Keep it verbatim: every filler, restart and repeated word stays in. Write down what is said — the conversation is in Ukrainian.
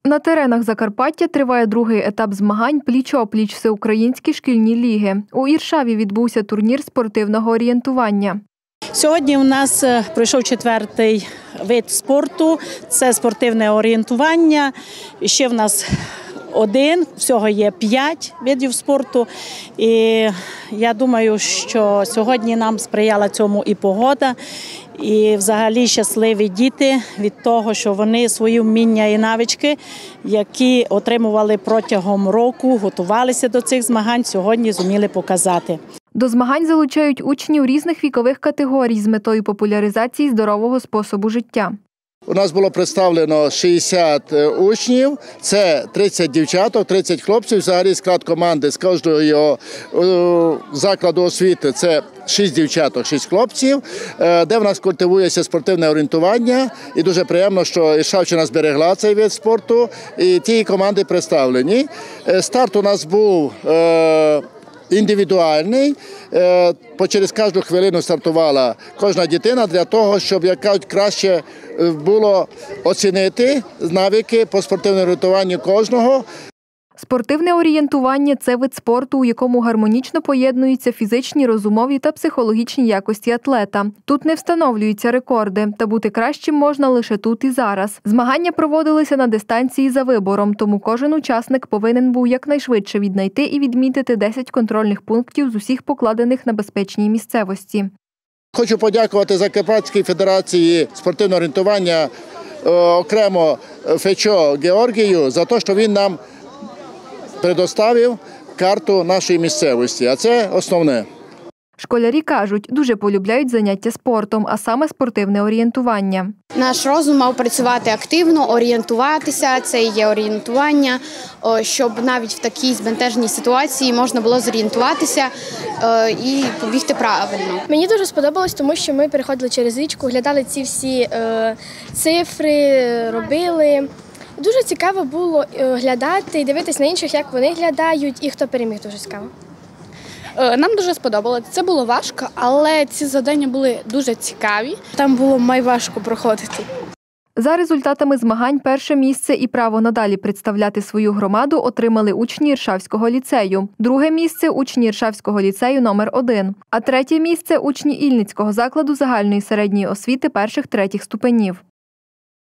На теренах Закарпаття триває другий етап змагань «Пліч-о-пліч» всеукраїнські шкільні ліги. У Іршаві відбувся турнір спортивного орієнтування. Сьогодні у нас пройшов четвертий вид спорту – це спортивне орієнтування. Ще в нас один, всього є п'ять видів спорту. І я думаю, що сьогодні нам сприяла цьому і погода, і взагалі щасливі діти від того, що вони свої вміння і навички, які отримували протягом року, готувалися до цих змагань, сьогодні зуміли показати. До змагань залучають учнів різних вікових категорій з метою популяризації здорового способу життя. У нас було представлено шістдесят учнів, це тридцять дівчаток, тридцять хлопців. Взагалі склад команди з кожного його закладу освіти – це шість дівчаток, шість хлопців, де в нас культивується спортивне орієнтування. І дуже приємно, що Іршавщина зберегла цей вид спорту і ті команди представлені. Старт у нас був індивідуальний, по через кожну хвилину стартувала кожна дитина для того, щоб як краще було оцінити навики по спортивному орієнтуванню кожного. Спортивне орієнтування – це вид спорту, у якому гармонічно поєднуються фізичні, розумові та психологічні якості атлета. Тут не встановлюються рекорди, та бути кращим можна лише тут і зараз. Змагання проводилися на дистанції за вибором, тому кожен учасник повинен був якнайшвидше віднайти і відмітити десять контрольних пунктів з усіх покладених на безпечній місцевості. Хочу подякувати Закарпатській федерації спортивного орієнтування, окремо Фечо Георгію, за те, що він нам предоставив карту нашої місцевості, а це основне. Школярі кажуть, дуже полюбляють заняття спортом, а саме спортивне орієнтування. Наш розум мав працювати активно, орієнтуватися, це і є орієнтування, щоб навіть в такій збентеженій ситуації можна було зорієнтуватися і побігти правильно. Мені дуже сподобалось, тому що ми переходили через річку, глядали ці всі цифри, робили. Дуже цікаво було глядати і дивитися на інших, як вони глядають і хто переміг, дуже цікаво. Нам дуже сподобалося. Це було важко, але ці завдання були дуже цікаві. Там було найважко проходити. За результатами змагань перше місце і право надалі представляти свою громаду отримали учні Іршавського ліцею. Друге місце – учні Іршавського ліцею номер один. А третє місце – учні Ільницького закладу загальної середньої освіти перших-третіх ступенів.